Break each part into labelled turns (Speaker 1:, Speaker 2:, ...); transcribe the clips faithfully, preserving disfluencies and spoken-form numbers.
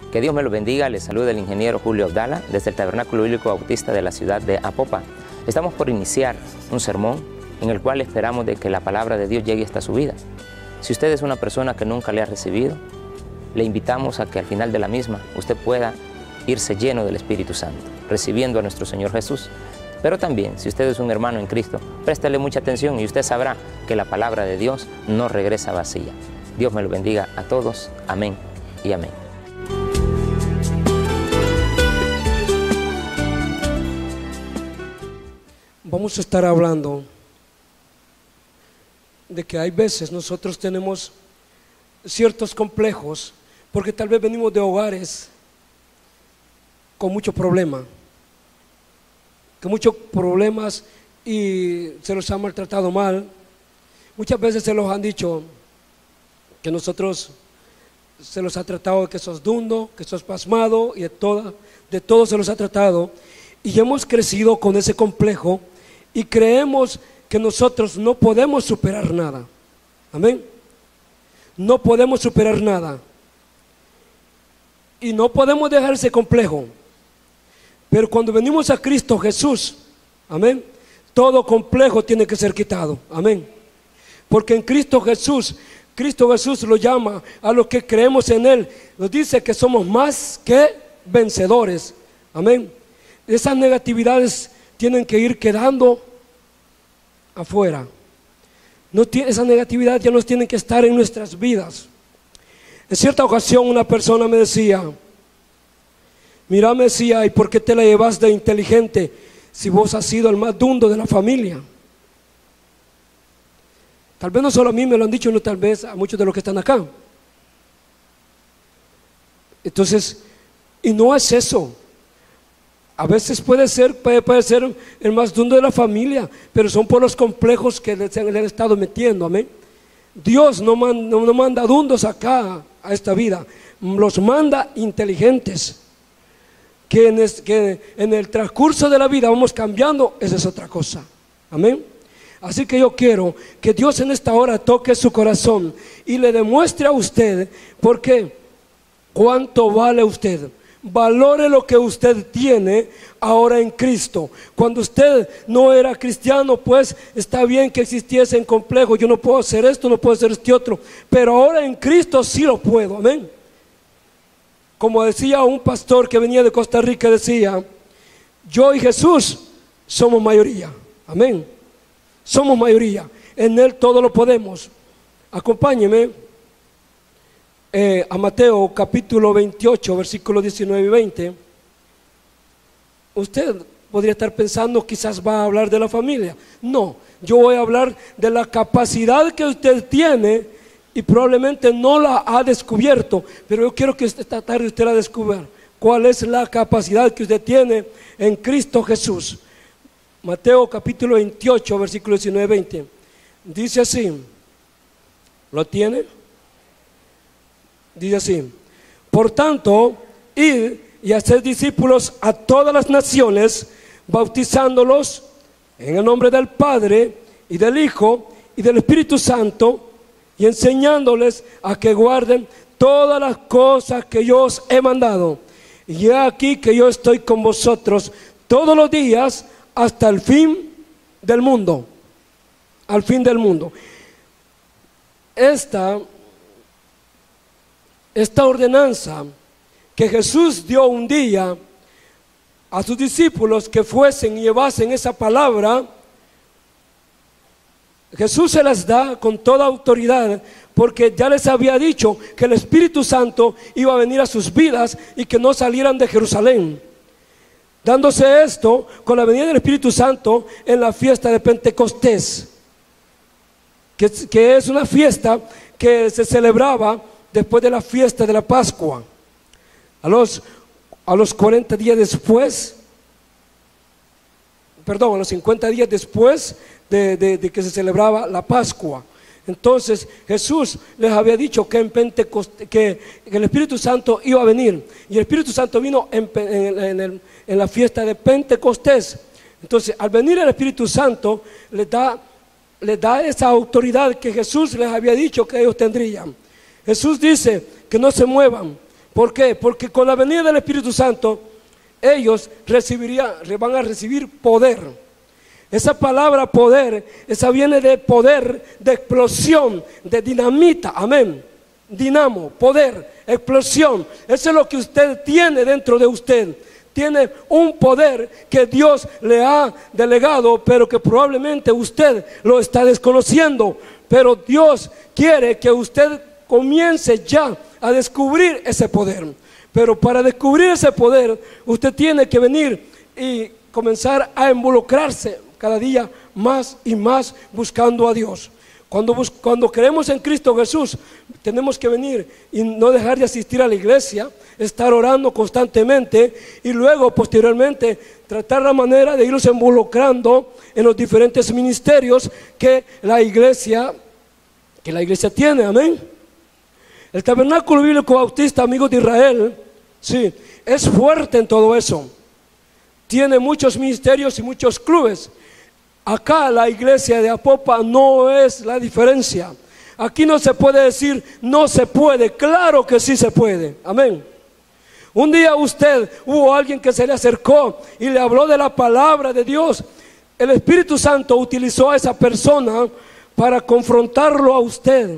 Speaker 1: Que Dios me lo bendiga, les saluda el ingeniero Julio Abdala desde el Tabernáculo Bíblico Bautista de la ciudad de Apopa. Estamos por iniciar un sermón en el cual esperamos de que la palabra de Dios llegue hasta su vida. Si usted es una persona que nunca le ha recibido, le invitamos a que al final de la misma usted pueda irse lleno del Espíritu Santo, recibiendo a nuestro Señor Jesús. Pero también, si usted es un hermano en Cristo, préstele mucha atención y usted sabrá que la palabra de Dios no regresa vacía. Dios me lo bendiga a todos. Amén y amén.
Speaker 2: Vamos a estar hablando de que hay veces nosotros tenemos ciertos complejos porque tal vez venimos de hogares con mucho problema, con muchos problemas y se los han maltratado mal. Muchas veces se los han dicho que nosotros se los ha tratado de que sos dundo, que sos pasmado y de toda, de todo se los ha tratado, y hemos crecido con ese complejo y creemos que nosotros no podemos superar nada. Amén. No podemos superar nada y no podemos dejar ese complejo. Pero cuando venimos a Cristo Jesús, amén, todo complejo tiene que ser quitado. Amén. Porque en Cristo Jesús, Cristo Jesús lo llama a los que creemos en Él, nos dice que somos más que vencedores. Amén. Esas negatividades tienen que ir quedando afuera. No tiene, esa negatividad ya no tiene que estar en nuestras vidas. En cierta ocasión una persona me decía: mira, me decía, ¿y por qué te la llevas de inteligente si vos has sido el más dundo de la familia? Tal vez no solo a mí me lo han dicho, no, tal vez a muchos de los que están acá. Entonces, y no es eso. A veces puede ser, puede, puede ser el más dundo de la familia, pero son por los complejos que le, le han estado metiendo. Amén. Dios no manda, no, no manda dundos acá a esta vida, los manda inteligentes. Que en, es, que en el transcurso de la vida vamos cambiando, esa es otra cosa. Amén. Así que yo quiero que Dios en esta hora toque su corazón y le demuestre a usted, porque cuánto vale usted. Valore lo que usted tiene ahora en Cristo. Cuando usted no era cristiano, pues está bien que existiese en complejo. Yo no puedo hacer esto, no puedo hacer este otro, pero ahora en Cristo sí lo puedo. Amén. Como decía un pastor que venía de Costa Rica, decía: yo y Jesús somos mayoría. Amén. Somos mayoría. En Él todo lo podemos. Acompáñeme eh, a Mateo capítulo veintiocho, versículos diecinueve y veinte. Usted podría estar pensando, quizás va a hablar de la familia. No, yo voy a hablar de la capacidad que usted tiene y probablemente no la ha descubierto, pero yo quiero que esta tarde usted la descubra. ¿Cuál es la capacidad que usted tiene en Cristo Jesús? Mateo capítulo veintiocho, versículo diecinueve y veinte. Dice así, ¿lo tiene? Dice así: por tanto, id y haced discípulos a todas las naciones, bautizándolos en el nombre del Padre y del Hijo y del Espíritu Santo, y enseñándoles a que guarden todas las cosas que yo os he mandado. Y he aquí que yo estoy con vosotros todos los días hasta el fin del mundo. Al fin del mundo. Esta, esta ordenanza que Jesús dio un día a sus discípulos, que fuesen y llevasen esa palabra, Jesús se las da con toda autoridad, porque ya les había dicho que el Espíritu Santo iba a venir a sus vidas y que no salieran de Jerusalén. Dándose esto con la venida del Espíritu Santo en la fiesta de Pentecostés, que, que es una fiesta que se celebraba después de la fiesta de la Pascua. A los, a los cuarenta días después, perdón, a los cincuenta días después de, de, de que se celebraba la Pascua. Entonces Jesús les había dicho que en Pentecostés, que, que el Espíritu Santo iba a venir, y el Espíritu Santo vino en, en, en, el, en la fiesta de Pentecostés. Entonces, al venir el Espíritu Santo, les da, les da esa autoridad que Jesús les había dicho que ellos tendrían. Jesús dice que no se muevan, ¿Por qué? Porque con la venida del Espíritu Santo, ellos recibirían, van a recibir poder. Esa palabra poder, esa viene de poder, de explosión, de dinamita, amén. Dinamo, poder, explosión. Eso es lo que usted tiene dentro de usted. Tiene un poder que Dios le ha delegado, pero que probablemente usted lo está desconociendo. Pero Dios quiere que usted comience ya a descubrir ese poder. Pero para descubrir ese poder, usted tiene que venir y comenzar a involucrarse cada día más y más buscando a Dios. Cuando, bus cuando creemos en Cristo Jesús, tenemos que venir y no dejar de asistir a la iglesia, estar orando constantemente y luego posteriormente tratar la manera de irnos involucrando en los diferentes ministerios que la iglesia, que la iglesia tiene, amén. El Tabernáculo Bíblico Bautista, amigos de Israel, sí, es fuerte en todo eso. Tiene muchos ministerios y muchos clubes. Acá la iglesia de Apopa no es la diferencia. Aquí no se puede decir no se puede, claro que sí se puede, amén. Un día usted, hubo alguien que se le acercó y le habló de la palabra de Dios. El Espíritu Santo utilizó a esa persona para confrontarlo a usted,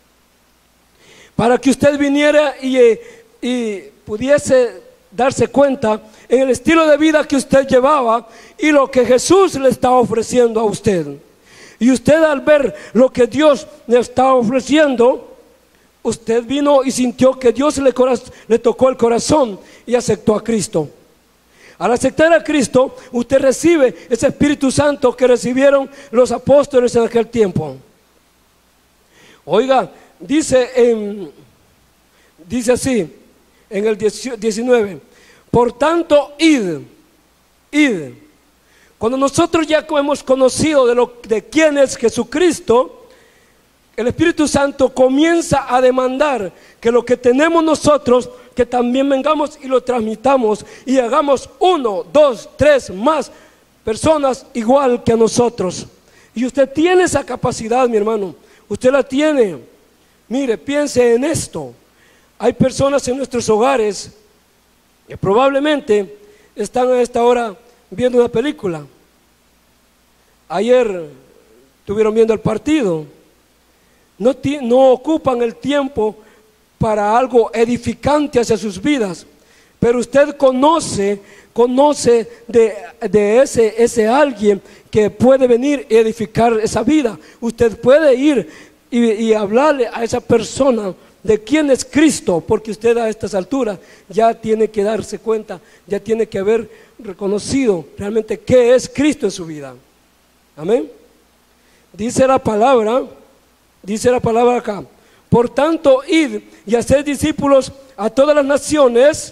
Speaker 2: para que usted viniera y, y pudiese darse cuenta en el estilo de vida que usted llevaba y lo que Jesús le está ofreciendo a usted. Y usted, al ver lo que Dios le está ofreciendo, usted vino y sintió que Dios le, le tocó el corazón y aceptó a Cristo. Al aceptar a Cristo, usted recibe ese Espíritu Santo que recibieron los apóstoles en aquel tiempo. Oiga, dice, en, dice así en el diecinueve: por tanto, id, id. Cuando nosotros ya hemos conocido de, lo, de quién es Jesucristo, el Espíritu Santo comienza a demandar que lo que tenemos nosotros, que también vengamos y lo transmitamos y hagamos uno, dos, tres más personas igual que a nosotros. Y usted tiene esa capacidad, mi hermano, usted la tiene. Mire, piense en esto. Hay personas en nuestros hogares que probablemente están a esta hora viendo una película. Ayer estuvieron viendo el partido. No, no ocupan el tiempo para algo edificante hacia sus vidas. Pero usted conoce, conoce de, de ese, ese alguien que puede venir y edificar esa vida. Usted puede ir y, y hablarle a esa persona de quién es Cristo, porque usted a estas alturas ya tiene que darse cuenta, ya tiene que haber reconocido realmente qué es Cristo en su vida. Amén. Dice la palabra, dice la palabra acá: por tanto, id y haced discípulos a todas las naciones,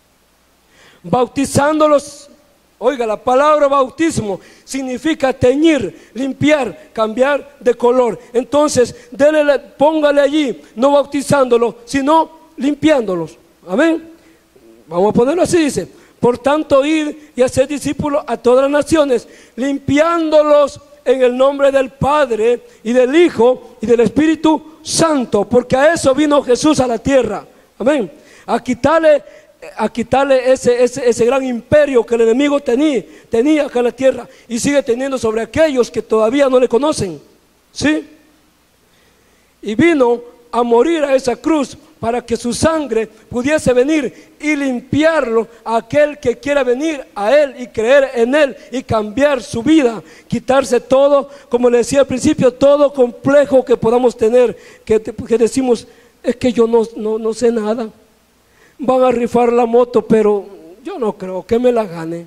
Speaker 2: bautizándolos. Oiga, la palabra bautismo significa teñir, limpiar, cambiar de color. Entonces, dele, póngale allí, no bautizándolos, sino limpiándolos. Amén. Vamos a ponerlo así, dice: por tanto, id y haced discípulos a todas las naciones, limpiándolos en el nombre del Padre y del Hijo y del Espíritu Santo, porque a eso vino Jesús a la tierra. Amén. A quitarle a quitarle ese, ese, ese gran imperio que el enemigo tenía, tenía acá en la tierra y sigue teniendo sobre aquellos que todavía no le conocen. ¿Sí? Y vino a morir a esa cruz para que su sangre pudiese venir y limpiarlo a aquel que quiera venir a él y creer en él y cambiar su vida, quitarse todo, como le decía al principio, todo complejo que podamos tener, que, que decimos, es que yo no, no, no sé nada. Van a rifar la moto, pero yo no creo que me la gane.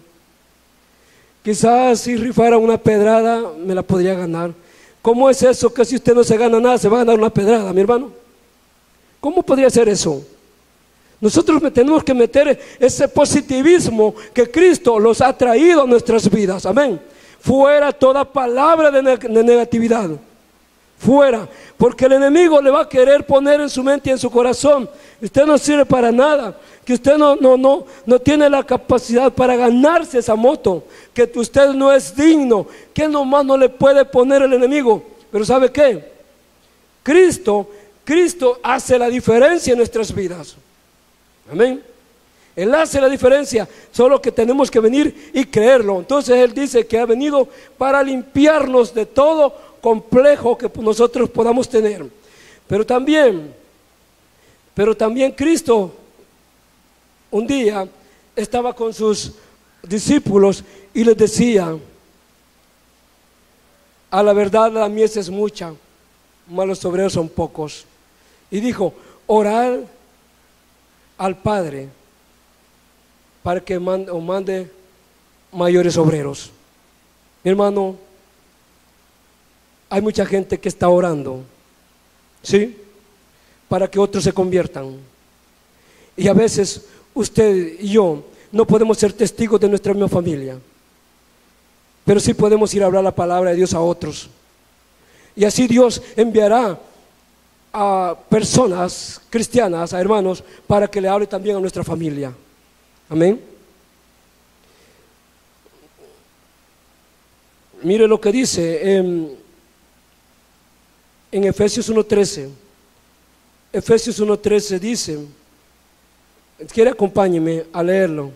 Speaker 2: Quizás si rifara una pedrada me la podría ganar. ¿Cómo es eso que si usted no se gana nada se va a ganar una pedrada, mi hermano? ¿Cómo podría ser eso? Nosotros tenemos que meter ese positivismo que Cristo los ha traído a nuestras vidas. Amén. Fuera toda palabra de, ne de negatividad. Fuera, porque el enemigo le va a querer poner en su mente y en su corazón: usted no sirve para nada, que usted no, no, no, no tiene la capacidad para ganarse esa moto, que usted no es digno, que nomás no le puede poner el enemigo. Pero ¿sabe qué? Cristo, Cristo hace la diferencia en nuestras vidas. Amén. Él hace la diferencia, solo que tenemos que venir y creerlo. Entonces Él dice que ha venido para limpiarnos de todo complejo que nosotros podamos tener. Pero también, pero también Cristo un día estaba con sus discípulos y les decía: a la verdad la mies es mucha, mas los obreros son pocos. Y dijo: orad al Padre para que mande, o mande mayores obreros. Mi hermano, hay mucha gente que está orando, ¿sí?, para que otros se conviertan. Y a veces usted y yo no podemos ser testigos de nuestra misma familia, pero sí podemos ir a hablar la palabra de Dios a otros. Y así Dios enviará a personas cristianas, a hermanos, para que le hable también a nuestra familia. Amén. Mire lo que dice en, en Efesios uno trece. Efesios uno trece dice, quiere acompáñeme a leerlo.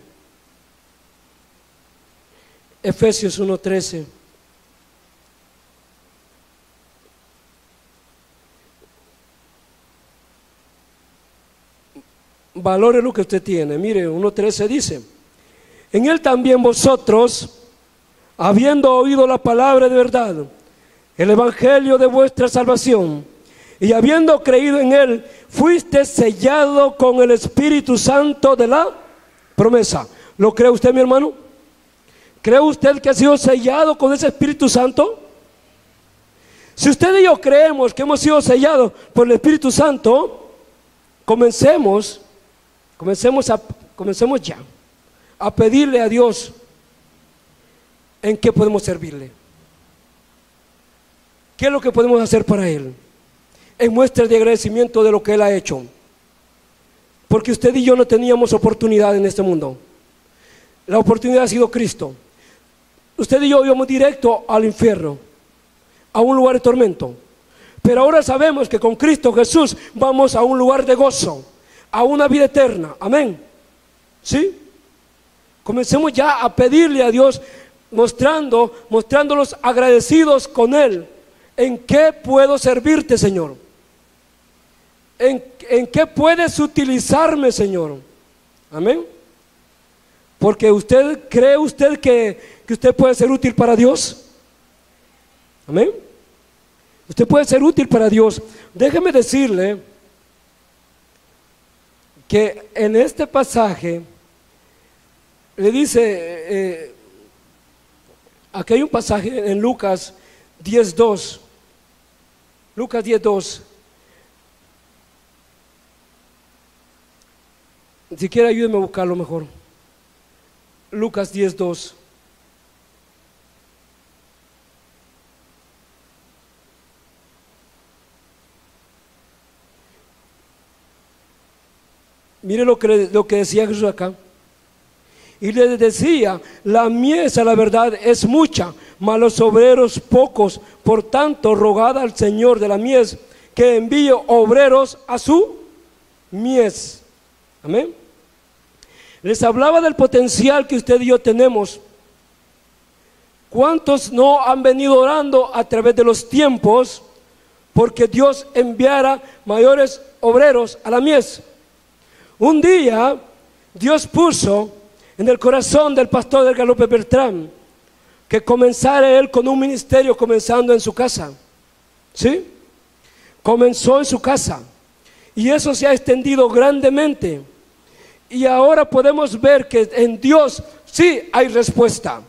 Speaker 2: Efesios uno trece. Valore lo que usted tiene. Mire, uno trece dice: en Él también vosotros, habiendo oído la palabra de verdad, el evangelio de vuestra salvación, y habiendo creído en Él, fuiste sellado con el Espíritu Santo de la promesa. ¿Lo cree usted, mi hermano? ¿Cree usted que ha sido sellado con ese Espíritu Santo? Si usted y yo creemos que hemos sido sellados por el Espíritu Santo, comencemos Comencemos, a, comencemos ya a pedirle a Dios en qué podemos servirle. ¿Qué es lo que podemos hacer para Él? En muestra de agradecimiento de lo que Él ha hecho. Porque usted y yo no teníamos oportunidad en este mundo. La oportunidad ha sido Cristo. Usted y yo íbamos directo al infierno, a un lugar de tormento. Pero ahora sabemos que con Cristo Jesús vamos a un lugar de gozo, a una vida eterna. Amén. ¿Sí? Comencemos ya a pedirle a Dios, mostrando, mostrándolos agradecidos con Él. ¿En qué puedo servirte, Señor? ¿En, en qué puedes utilizarme, Señor? Amén. Porque usted, ¿cree usted que, que usted puede ser útil para Dios? Amén. Usted puede ser útil para Dios. Déjeme decirle que en este pasaje le dice, eh, aquí hay un pasaje en Lucas diez dos, Lucas diez dos, si quiere ayúdeme a buscarlo mejor. Lucas diez dos. Mire lo que, lo que decía Jesús acá. Y le decía: la mies, a la verdad, es mucha, mas los obreros pocos. Por tanto, rogad al Señor de la mies que envíe obreros a su mies. Amén. Les hablaba del potencial que usted y yo tenemos. ¿Cuántos no han venido orando a través de los tiempos porque Dios enviara mayores obreros a la mies? Un día Dios puso en el corazón del pastor del Galope Bertrán que comenzara él con un ministerio, comenzando en su casa. ¿Sí? Comenzó en su casa y eso se ha extendido grandemente, y ahora podemos ver que en Dios sí hay respuesta.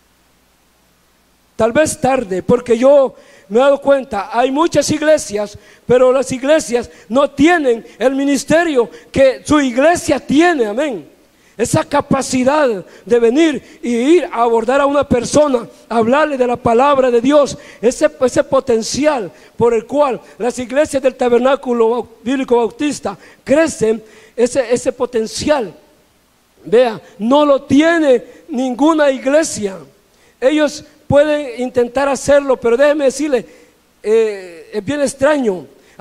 Speaker 2: Tal vez tarde, porque yo me he dado cuenta, hay muchas iglesias, pero las iglesias no tienen el ministerio que su iglesia tiene. Amén. Esa capacidad de venir y ir a abordar a una persona, hablarle de la palabra de Dios, ese, ese potencial por el cual las iglesias del Tabernáculo Bíblico Bautista crecen, ese, ese potencial, vea, no lo tiene ninguna iglesia. Ellos pueden intentar hacerlo, pero déjeme decirle, eh, es bien extraño.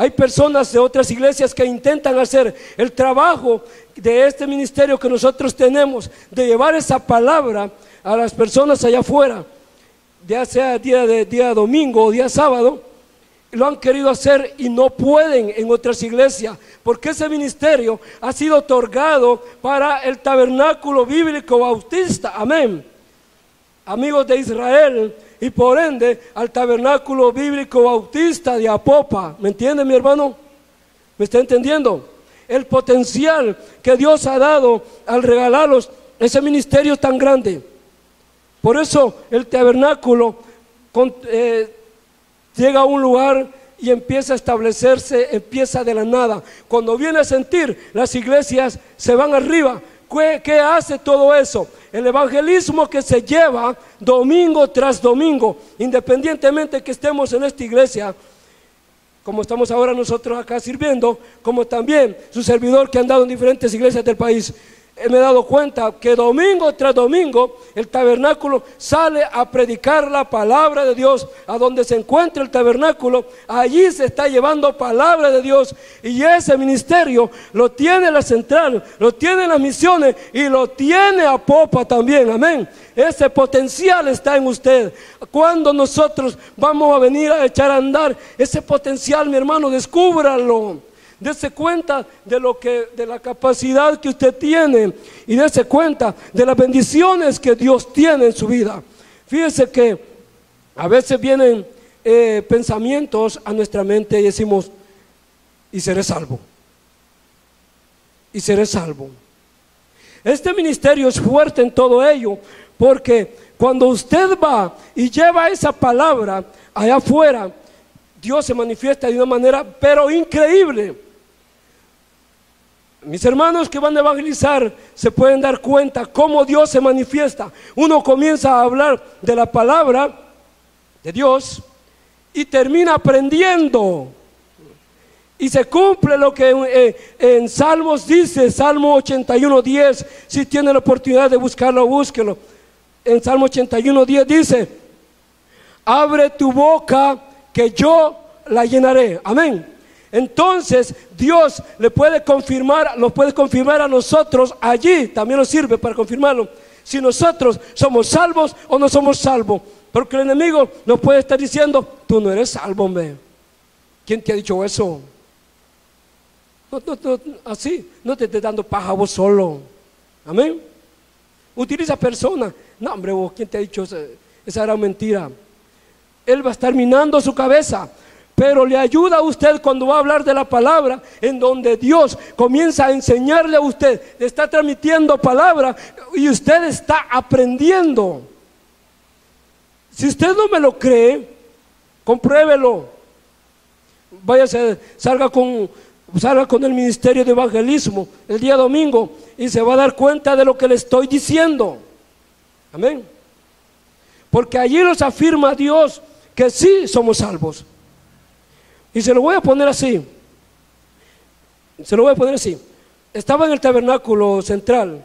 Speaker 2: hay personas de otras iglesias que intentan hacer el trabajo de este ministerio que nosotros tenemos, de llevar esa palabra a las personas allá afuera, ya sea día de día domingo o día sábado. Lo han querido hacer y no pueden en otras iglesias, porque ese ministerio ha sido otorgado para el Tabernáculo Bíblico Bautista, amén, amigos de Israel, y por ende al Tabernáculo Bíblico Bautista de Apopa. ¿Me entiende, mi hermano? ¿Me está entendiendo? El potencial que Dios ha dado al regalarlos ese ministerio tan grande. Por eso el tabernáculo con, eh, llega a un lugar y empieza a establecerse, empieza de la nada. Cuando viene a sentir, las iglesias se van arriba. ¿Qué, qué hace todo eso? El evangelismo que se lleva domingo tras domingo, independientemente que estemos en esta iglesia, como estamos ahora nosotros acá sirviendo, como también su servidor que ha andado en diferentes iglesias del país. Me he dado cuenta que domingo tras domingo el tabernáculo sale a predicar la palabra de Dios. A donde se encuentra el tabernáculo, allí se está llevando palabra de Dios, y ese ministerio lo tiene la central, lo tiene las misiones y lo tiene Apopa también, amén. Ese potencial está en usted. Cuando nosotros vamos a venir a echar a andar ese potencial, mi hermano, descúbralo. Dese cuenta de lo que, de la capacidad que usted tiene, y dese cuenta de las bendiciones que Dios tiene en su vida. Fíjese que a veces vienen eh, pensamientos a nuestra mente y decimos: y seré salvo, y seré salvo. Este ministerio es fuerte en todo ello, porque cuando usted va y lleva esa palabra allá afuera, Dios se manifiesta de una manera pero increíble. Mis hermanos que van a evangelizar se pueden dar cuenta cómo Dios se manifiesta. Uno comienza a hablar de la palabra de Dios y termina aprendiendo, y se cumple lo que en, en Salmos dice, Salmo ochenta y uno diez. Si tiene la oportunidad de buscarlo, búsquelo. En Salmo ochenta y uno diez dice: abre tu boca que yo la llenaré, amén. Entonces Dios le puede confirmar, nos puede confirmar a nosotros allí, también nos sirve para confirmarlo, si nosotros somos salvos o no somos salvos. Porque el enemigo nos puede estar diciendo: tú no eres salvo, hombre. ¿Quién te ha dicho eso? No, no, no, así, no te estés dando paja vos solo, amén. Utiliza personas. No, hombre, vos, ¿quién te ha dicho esa, esa gran mentira? Él va a estar minando su cabeza. Pero le ayuda a usted cuando va a hablar de la palabra, en donde Dios comienza a enseñarle a usted, le está transmitiendo palabra y usted está aprendiendo. Si usted no me lo cree, compruébelo. Váyase, salga con, salga con el ministerio de evangelismo el día domingo y se va a dar cuenta de lo que le estoy diciendo. Amén. Porque allí nos afirma Dios que sí somos salvos. Y se lo voy a poner así, se lo voy a poner así. Estaba en el tabernáculo central,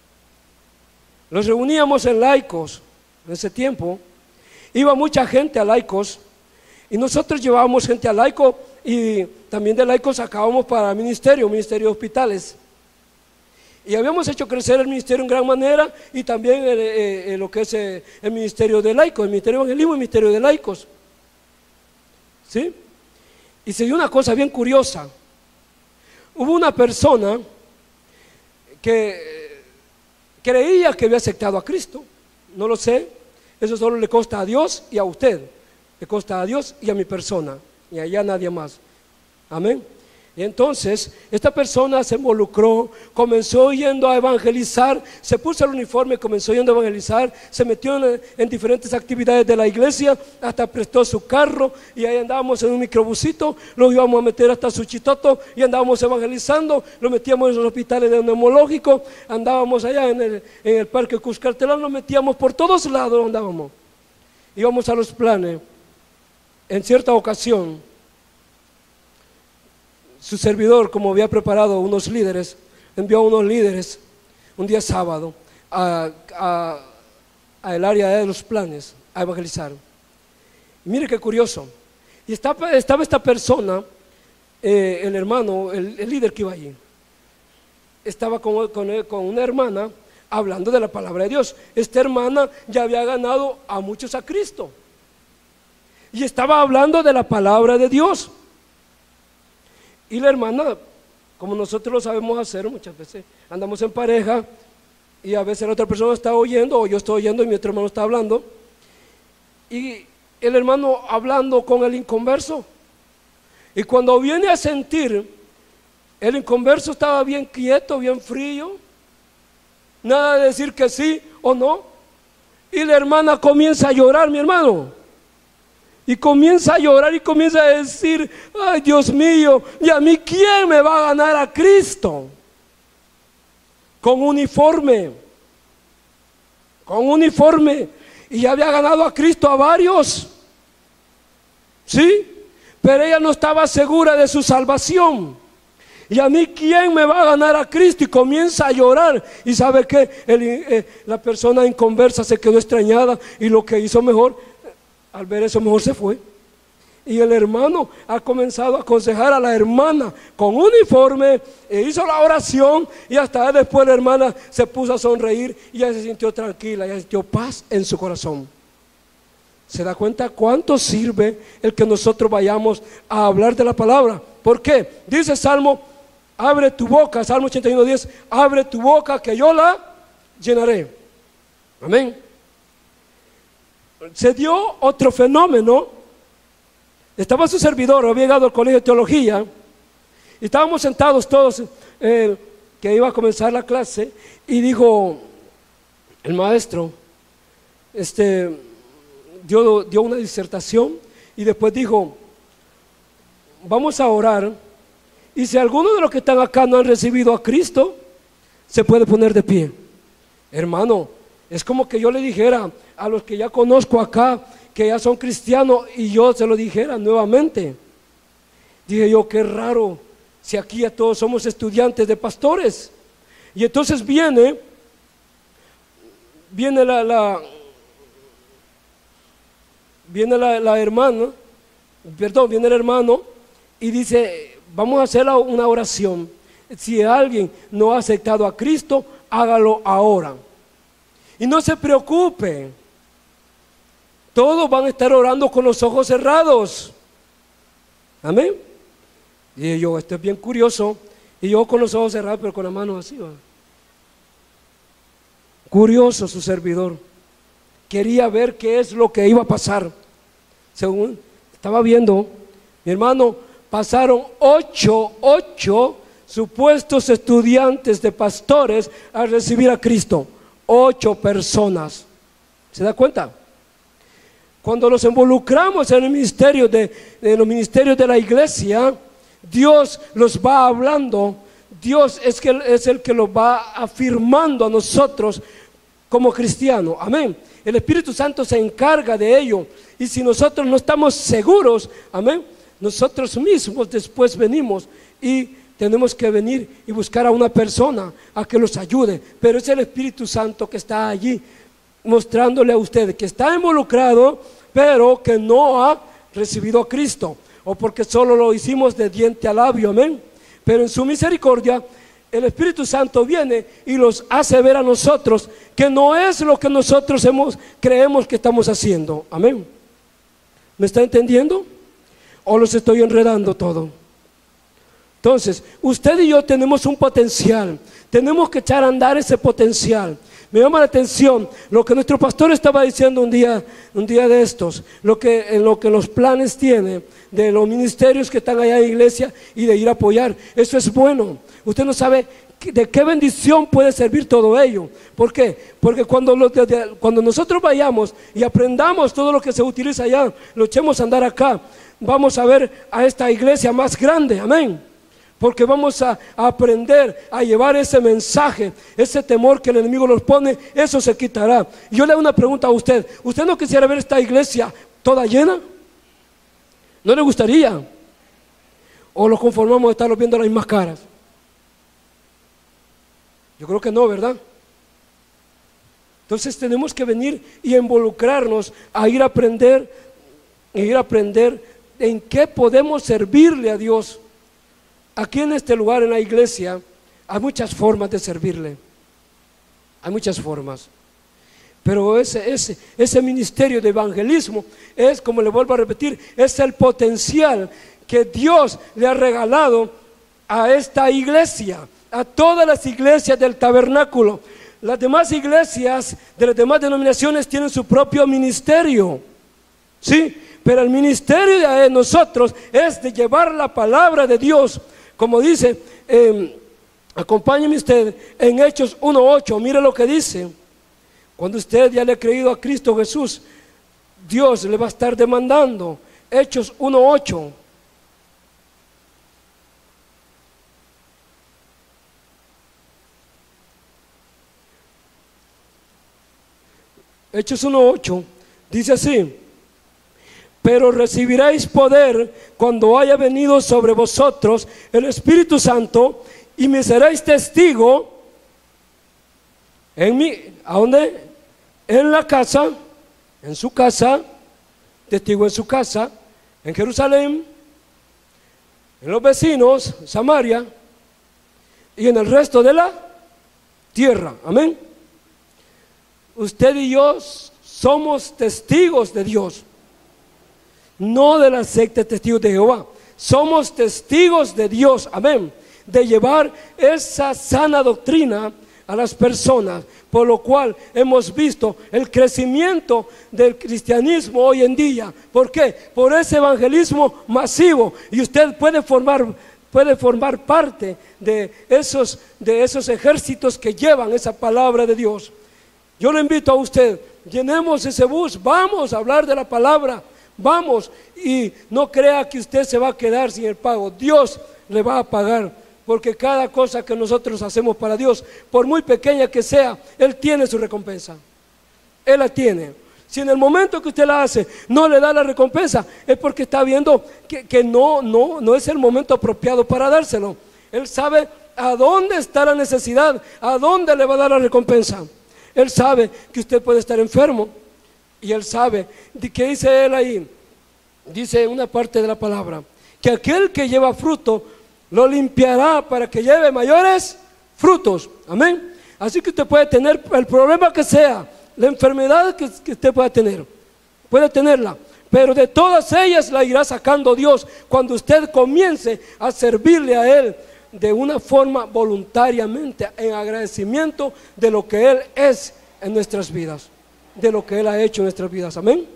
Speaker 2: nos reuníamos en Laicos. En ese tiempo iba mucha gente a Laicos, y nosotros llevábamos gente a Laico, y también de Laicos sacábamos para el ministerio, ministerio de hospitales. Y habíamos hecho crecer el ministerio en gran manera, y también el, el, el, lo que es el, el ministerio de Laicos, el ministerio de evangelismo y el ministerio de Laicos, ¿sí? Y se dio una cosa bien curiosa. Hubo una persona que creía que había aceptado a Cristo. No lo sé. Eso solo le consta a Dios y a usted. Le consta a Dios y a mi persona, y allá a nadie más. Amén. Y entonces esta persona se involucró, comenzó yendo a evangelizar, se puso el uniforme, comenzó yendo a evangelizar, se metió en, en diferentes actividades de la iglesia, hasta prestó su carro, y ahí andábamos en un microbusito, lo íbamos a meter hasta Suchitoto y andábamos evangelizando, lo metíamos en los hospitales de neumológico, andábamos allá en el, en el parque Cuscartelán, lo metíamos por todos lados, andábamos, íbamos a los planes. En cierta ocasión, su servidor, como había preparado unos líderes, envió a unos líderes un día sábado a, a, a el área de los planes a evangelizar. Y mire qué curioso, y estaba, estaba esta persona eh, el hermano, el, el líder que iba allí, estaba con, con, con una hermana hablando de la palabra de Dios. Esta hermana ya había ganado a muchos a Cristo y estaba hablando de la palabra de Dios. Y la hermana, como nosotros lo sabemos hacer, muchas veces andamos en pareja y a veces la otra persona está oyendo o yo estoy oyendo y mi otro hermano está hablando, y el hermano hablando con el inconverso, y cuando viene a sentir, el inconverso estaba bien quieto, bien frío, nada de decir que sí o no, y la hermana comienza a llorar, mi hermano, y comienza a llorar y comienza a decir: ay, Dios mío, ¿y a mí quién me va a ganar a Cristo? Con uniforme, con uniforme, y ya había ganado a Cristo a varios, ¿sí? Pero ella no estaba segura de su salvación. ¿Y a mí quién me va a ganar a Cristo? Y comienza a llorar. ¿Y sabe qué? El, eh, la persona inconversa se quedó extrañada, y lo que hizo mejor, al ver eso, mejor se fue. Y el hermano ha comenzado a aconsejar a la hermana con uniforme, e hizo la oración, y hasta después la hermana se puso a sonreír y ya se sintió tranquila, ya sintió paz en su corazón. ¿Se da cuenta cuánto sirve el que nosotros vayamos a hablar de la palabra? ¿Por qué? Dice Salmo: abre tu boca, Salmo ochenta y uno, diez, abre tu boca que yo la llenaré. Amén. Se dio otro fenómeno. Estaba su servidor, había llegado al colegio de teología, y estábamos sentados todos, eh, que iba a comenzar la clase, y dijo el maestro, este, dio, dio una disertación, y después dijo: vamos a orar, y si alguno de los que están acá no han recibido a Cristo, se puede poner de pie. Hermano, es como que yo le dijera a los que ya conozco acá, que ya son cristianos, y yo se lo dijera nuevamente. Dije yo: qué raro, si aquí ya todos somos estudiantes de pastores. Y entonces viene, viene la, la viene la, la hermana, perdón, viene el hermano y dice: vamos a hacer una oración. Si alguien no ha aceptado a Cristo, hágalo ahora. Y no se preocupe, todos van a estar orando con los ojos cerrados. Amén. Y yo, esto es bien curioso. Y yo con los ojos cerrados, pero con las manos así, ¿va? Curioso su servidor. Quería ver qué es lo que iba a pasar. Según estaba viendo, mi hermano, pasaron ocho, ocho supuestos estudiantes de pastores a recibir a Cristo. Ocho personas. ¿Se da cuenta? Cuando nos involucramos en el ministerio de, en los ministerios de la iglesia, Dios los va hablando. Dios es, que, es el que los va afirmando a nosotros como cristianos. Amén. El Espíritu Santo se encarga de ello. Y si nosotros no estamos seguros, amén, nosotros mismos después venimos y tenemos que venir y buscar a una persona a que los ayude. Pero es el Espíritu Santo que está allí mostrándole a usted que está involucrado, pero que no ha recibido a Cristo, o porque solo lo hicimos de diente a labio, amén. Pero en su misericordia el Espíritu Santo viene y los hace ver a nosotros que no es lo que nosotros hemos, creemos que estamos haciendo, amén. ¿Me está entendiendo? ¿O los estoy enredando todo? Entonces, usted y yo tenemos un potencial, tenemos que echar a andar ese potencial. Me llama la atención lo que nuestro pastor estaba diciendo un día, un día de estos, lo que, en lo que los planes tiene de los ministerios que están allá en la iglesia y de ir a apoyar. Eso es bueno. Usted no sabe de qué bendición puede servir todo ello. ¿Por qué? Porque cuando, lo, cuando nosotros vayamos y aprendamos todo lo que se utiliza allá, lo echemos a andar acá, vamos a ver a esta iglesia más grande, amén. Porque vamos a, a aprender a llevar ese mensaje, ese temor que el enemigo nos pone, eso se quitará. Y yo le hago una pregunta a usted: ¿usted no quisiera ver esta iglesia toda llena? ¿No le gustaría? ¿O nos conformamos de estarlos viendo las mismas caras? Yo creo que no, ¿verdad? Entonces tenemos que venir y involucrarnos a ir a aprender, a ir a aprender en qué podemos servirle a Dios. aquí en este lugar, en la iglesia, hay muchas formas de servirle. Hay muchas formas. Pero ese, ese, ese ministerio de evangelismo es, como le vuelvo a repetir, es el potencial que Dios le ha regalado a esta iglesia, a todas las iglesias del tabernáculo. Las demás iglesias de las demás denominaciones tienen su propio ministerio, ¿sí? Pero el ministerio de nosotros es de llevar la palabra de Dios, como dice, eh, acompáñeme usted en Hechos uno ocho, mire lo que dice. Cuando usted ya le ha creído a Cristo Jesús, Dios le va a estar demandando. Hechos uno ocho. Hechos uno ocho dice así: pero recibiréis poder cuando haya venido sobre vosotros el Espíritu Santo, y me seréis testigo en mi, ¿a dónde? En la casa, en su casa, testigo en su casa, en Jerusalén, en los vecinos, Samaria, y en el resto de la tierra. Amén. Usted y yo somos testigos de Dios, no de la secta Testigos de Jehová. Somos testigos de Dios, amén, de llevar esa sana doctrina a las personas, por lo cual hemos visto el crecimiento del cristianismo hoy en día. ¿Por qué? Por ese evangelismo masivo. Y usted puede formar, puede formar parte de esos, de esos ejércitos que llevan esa palabra de Dios. Yo le invito a usted, llenemos ese bus, vamos a hablar de la palabra, vamos, y no crea que usted se va a quedar sin el pago. Dios le va a pagar. Porque cada cosa que nosotros hacemos para Dios, por muy pequeña que sea, Él tiene su recompensa. Él la tiene. Si en el momento que usted la hace no le da la recompensa, es porque está viendo que, que no, no, no es el momento apropiado para dárselo. Él sabe a dónde está la necesidad, a dónde le va a dar la recompensa. Él sabe que usted puede estar enfermo, y Él sabe, ¿qué dice Él ahí? Dice en una parte de la palabra, que aquel que lleva fruto lo limpiará para que lleve mayores frutos. Amén. Así que usted puede tener el problema que sea, la enfermedad que, que usted pueda tener, puede tenerla, pero de todas ellas la irá sacando Dios cuando usted comience a servirle a Él de una forma voluntariamente, en agradecimiento de lo que Él es en nuestras vidas, de lo que Él ha hecho en nuestras vidas. Amén.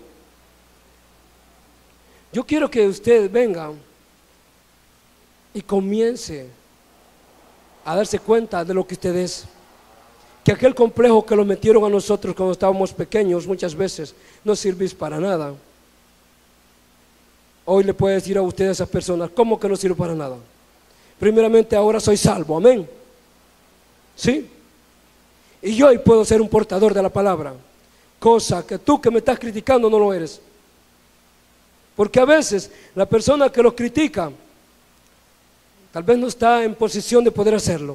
Speaker 2: Yo quiero que usted venga y comience a darse cuenta de lo que usted es. Que aquel complejo que lo metieron a nosotros cuando estábamos pequeños muchas veces no sirve para nada. Hoy le puede decir a usted a esas personas, ¿cómo que no sirve para nada? Primeramente, ahora soy salvo, amén. ¿Sí? Y yo hoy puedo ser un portador de la palabra, cosa que tú que me estás criticando no lo eres. Porque a veces la persona que lo critica tal vez no está en posición de poder hacerlo.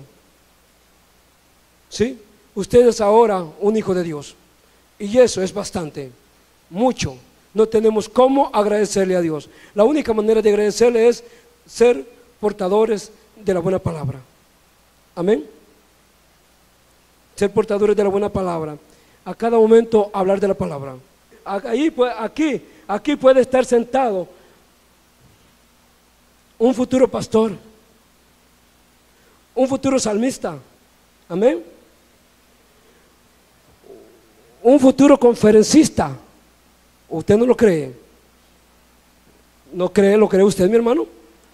Speaker 2: ¿Sí? Usted es ahora un hijo de Dios, y eso es bastante, mucho. No tenemos cómo agradecerle a Dios. La única manera de agradecerle es ser portadores de la buena palabra. Amén. Ser portadores de la buena palabra. A cada momento hablar de la palabra. Ahí, aquí, aquí puede estar sentado un futuro pastor, un futuro salmista, amén, un futuro conferencista. ¿Usted no lo cree? ¿No cree? ¿Lo cree usted, mi hermano?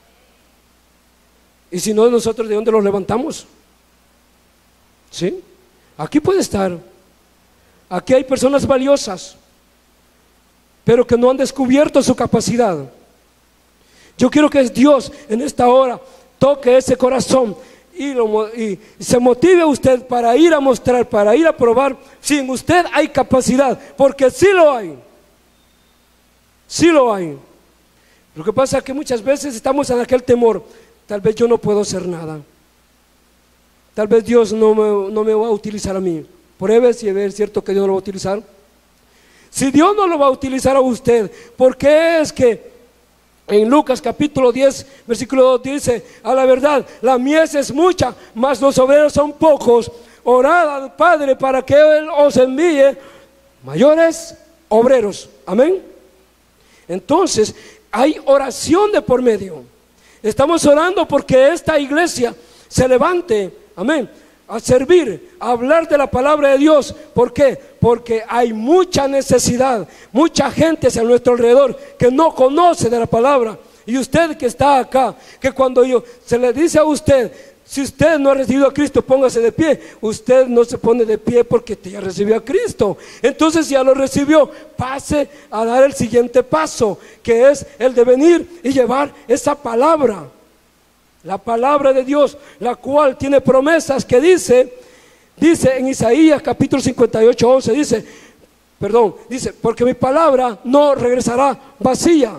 Speaker 2: Y si no, nosotros ¿de dónde los levantamos? ¿Sí? Aquí puede estar. Aquí hay personas valiosas, pero que no han descubierto su capacidad. Yo quiero que Dios en esta hora toque ese corazón y, lo, y se motive usted para ir a mostrar, para ir a probar si en usted hay capacidad, porque sí lo hay, sí lo hay. Lo que pasa es que muchas veces estamos en aquel temor, tal vez yo no puedo hacer nada, tal vez Dios no me, no me va a utilizar a mí. Pruebe si es cierto que Dios no lo va a utilizar. Si Dios no lo va a utilizar a usted, ¿por qué es que En Lucas capítulo diez, versículo dos dice: a la verdad, la mies es mucha, mas los obreros son pocos. Orad al Padre para que Él os envíe mayores obreros. Amén. Entonces, hay oración de por medio. Estamos orando porque esta iglesia se levante, amén, a servir, a hablar de la palabra de Dios. ¿Por qué? Porque hay mucha necesidad, mucha gente a nuestro alrededor que no conoce de la palabra. Y usted que está acá, que cuando yo, se le dice a usted, si usted no ha recibido a Cristo, póngase de pie. Usted no se pone de pie porque ya recibió a Cristo. Entonces, ya lo recibió, pase a dar el siguiente paso, que es el de venir y llevar esa palabra. La palabra de Dios, la cual tiene promesas que dice, dice en Isaías capítulo cincuenta y ocho, once, dice, perdón, dice, porque mi palabra no regresará vacía.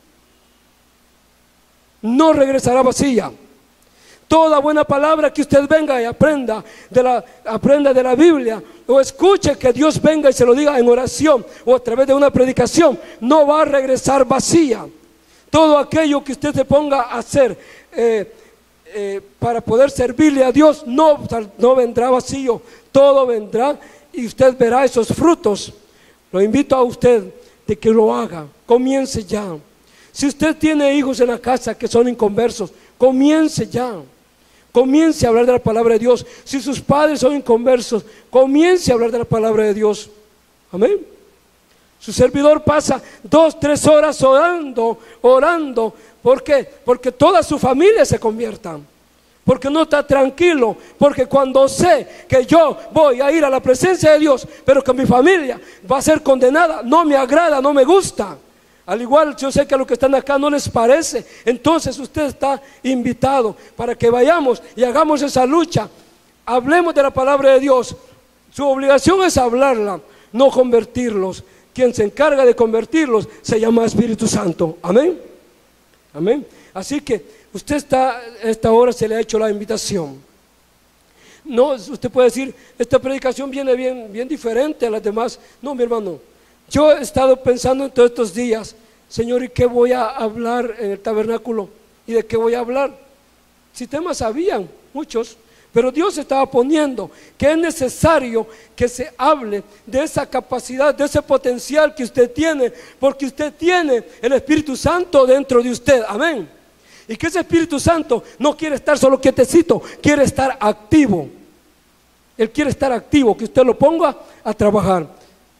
Speaker 2: No regresará vacía. Toda buena palabra que usted venga y aprenda de la, aprenda de la Biblia, o escuche que Dios venga y se lo diga en oración o a través de una predicación, no va a regresar vacía. Todo aquello que usted se ponga a hacer eh, eh, para poder servirle a Dios no, no vendrá vacío, todo vendrá y usted verá esos frutos. Lo invito a usted de que lo haga, comience ya. Si usted tiene hijos en la casa que son inconversos, comience ya. Comience a hablar de la palabra de Dios. Si sus padres son inconversos, comience a hablar de la palabra de Dios. Amén. Su servidor pasa dos, tres horas orando, orando. ¿Por qué? Porque toda su familia se convierta. Porque no está tranquilo. Porque cuando sé que yo voy a ir a la presencia de Dios, pero que mi familia va a ser condenada, no me agrada, no me gusta. Al igual, yo sé que a los que están acá no les parece. Entonces usted está invitado para que vayamos y hagamos esa lucha. Hablemos de la palabra de Dios. Su obligación es hablarla, no convertirlos. Quien se encarga de convertirlos se llama Espíritu Santo. Amén. Amén. Así que usted está, a esta hora se le ha hecho la invitación. No, usted puede decir, esta predicación viene bien, bien diferente a las demás. No, mi hermano. Yo he estado pensando en todos estos días, Señor, ¿y qué voy a hablar en el tabernáculo? ¿Y de qué voy a hablar? Si temas habían muchos, pero Dios estaba poniendo que es necesario que se hable de esa capacidad, de ese potencial que usted tiene, porque usted tiene el Espíritu Santo dentro de usted, amén. Y que ese Espíritu Santo no quiere estar solo quietecito, quiere estar activo. Él quiere estar activo, que usted lo ponga a trabajar.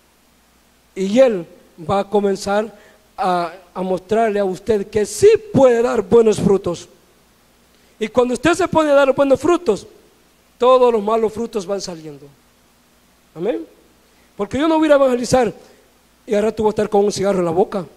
Speaker 2: Y Él va a comenzar a, a mostrarle a usted que sí puede dar buenos frutos. Y cuando usted se pone a dar buenos frutos, todos los malos frutos van saliendo. Amén. Porque yo no voy a evangelizar y ahora tú vas a estar con un cigarro en la boca.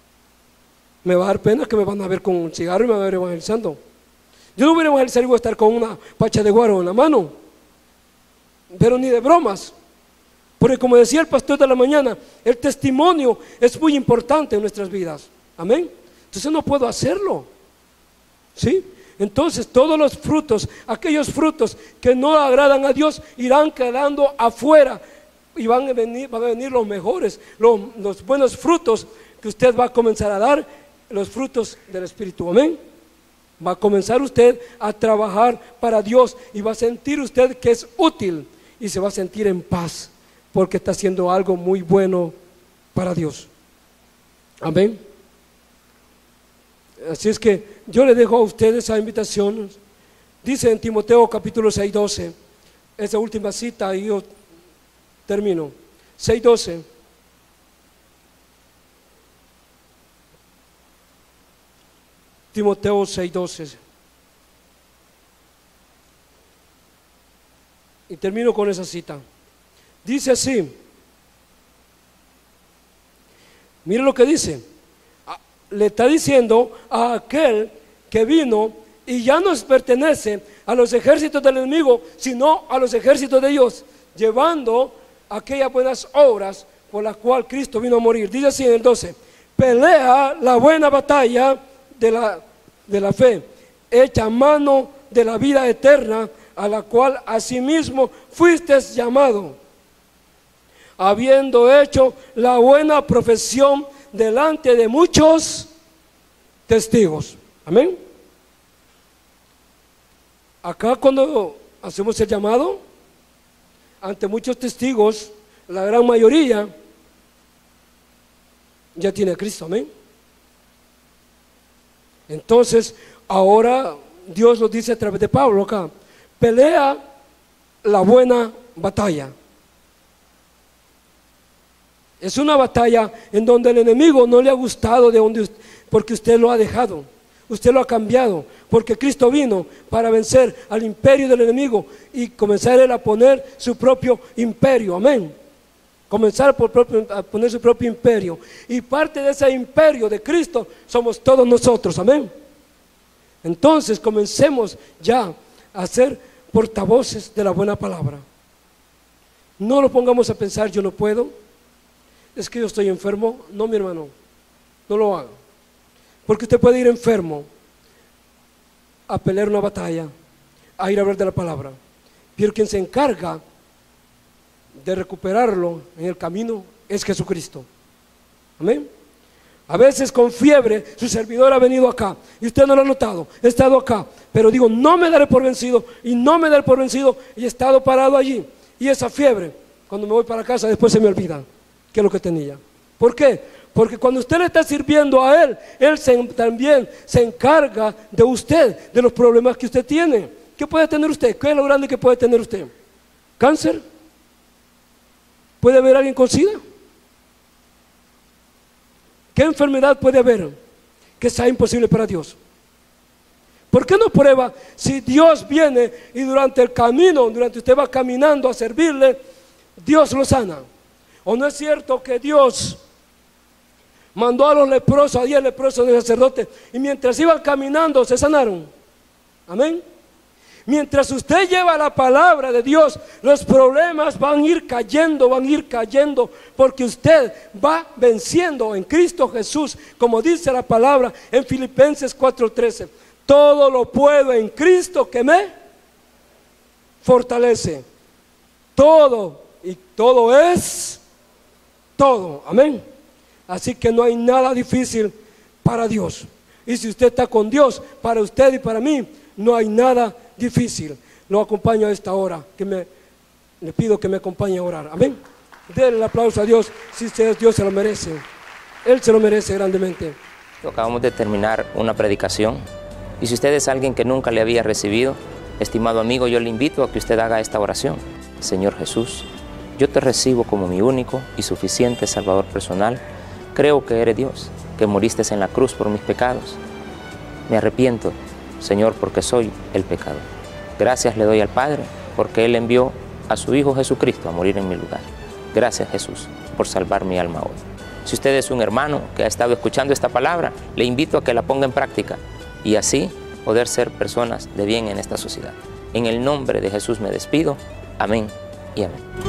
Speaker 2: Me va a dar pena que me van a ver con un cigarro y me van a ver evangelizando. Yo no voy a evangelizar y voy a estar con una pacha de guaro en la mano. Pero ni de bromas. Porque como decía el pastor de la mañana, el testimonio es muy importante en nuestras vidas. Amén. Entonces no puedo hacerlo. ¿Sí? Entonces todos los frutos, aquellos frutos que no agradan a Dios, irán quedando afuera. Y van a venir, van a venir los mejores, los, los buenos frutos que usted va a comenzar a dar, los frutos del Espíritu. Amén. Va a comenzar usted a trabajar para Dios y va a sentir usted que es útil y se va a sentir en paz. Porque está haciendo algo muy bueno para Dios. Amén. Así es que yo le dejo a ustedes esa invitación. Dice en Timoteo capítulo seis, doce, esa última cita y yo termino. seis, doce. Timoteo seis, doce. Y termino con esa cita. Dice así, mire lo que dice, le está diciendo a aquel que vino y ya no pertenece a los ejércitos del enemigo, sino a los ejércitos de Dios, llevando aquellas buenas obras por las cuales Cristo vino a morir. Dice así en el doce, pelea la buena batalla de la, de la fe, echa mano de la vida eterna, a la cual asimismo fuiste llamado, habiendo hecho la buena profesión delante de muchos testigos. Amén. Acá cuando hacemos el llamado, ante muchos testigos, la gran mayoría ya tiene a Cristo. Amén. Entonces, ahora Dios nos dice a través de Pablo acá, pelea la buena batalla. Es una batalla en donde el enemigo no le ha gustado de donde, porque usted lo ha dejado, usted lo ha cambiado, porque Cristo vino para vencer al imperio del enemigo y comenzar él a poner su propio imperio. Amén. Comenzar por propio, a poner su propio imperio, y parte de ese imperio de Cristo somos todos nosotros. Amén. Entonces comencemos ya a ser portavoces de la buena palabra. No lo pongamos a pensar, yo no puedo, es que yo estoy enfermo. No, mi hermano, no lo haga, porque usted puede ir enfermo a pelear una batalla, a ir a hablar de la palabra, pero quien se encarga de recuperarlo en el camino es Jesucristo. Amén. A veces con fiebre su servidor ha venido acá y usted no lo ha notado, he estado acá, pero digo, no me daré por vencido, y no me daré por vencido, y he estado parado allí, y esa fiebre, cuando me voy para casa, después se me olvida qué es lo que tenía. ¿Por qué? Porque cuando usted le está sirviendo a Él, Él se, también se encarga de usted, de los problemas que usted tiene. ¿Qué puede tener usted? ¿Qué es lo grande que puede tener usted? ¿Cáncer? ¿Puede haber alguien con SIDA? ¿Qué enfermedad puede haber que sea imposible para Dios? ¿Por qué no prueba si Dios viene y durante el camino, durante usted va caminando a servirle, Dios lo sana? ¿O no es cierto que Dios mandó a los leprosos, a diez leprosos del sacerdote, y mientras iban caminando se sanaron? Amén. Mientras usted lleva la palabra de Dios, los problemas van a ir cayendo, van a ir cayendo, porque usted va venciendo en Cristo Jesús, como dice la palabra en Filipenses cuatro trece. Todo lo puedo en Cristo que me fortalece. Todo, y todo es todo. Amén. Así que no hay nada difícil para Dios. Y si usted está con Dios, para usted y para mí, no hay nada difícil. Lo acompaño a esta hora, que me, le pido que me acompañe a orar. Amén. Denle el aplauso a Dios, si usted es Dios, se lo merece. Él se lo merece grandemente.
Speaker 1: Acabamos de terminar una predicación, y si usted es alguien que nunca le había recibido, estimado amigo, yo le invito a que usted haga esta oración. Señor Jesús, yo te recibo como mi único y suficiente Salvador personal. Creo que eres Dios, que moriste en la cruz por mis pecados. Me arrepiento, Señor, porque soy el pecador. Gracias le doy al Padre, porque Él envió a su Hijo Jesucristo a morir en mi lugar. Gracias, Jesús, por salvar mi alma hoy. Si usted es un hermano que ha estado escuchando esta palabra, le invito a que la ponga en práctica y así poder ser personas de bien en esta sociedad. En el nombre de Jesús me despido. Amén y amén.